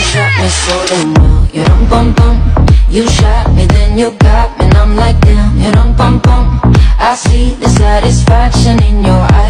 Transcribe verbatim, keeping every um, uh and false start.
shot me so damn well. You dum bum bum. You shot me, then you got me, and I'm like damn. You dum bum bum. I see the satisfaction in your eyes.